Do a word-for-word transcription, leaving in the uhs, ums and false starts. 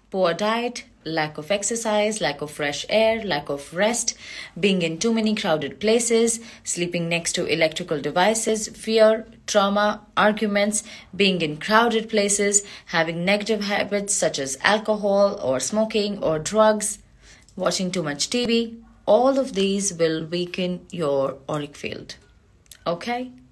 Poor diet, lack of exercise, lack of fresh air, lack of rest, being in too many crowded places, sleeping next to electrical devices, fear, trauma, arguments, being in crowded places, having negative habits such as alcohol or smoking or drugs, watching too much T V. All of these will weaken your auric field. Okay?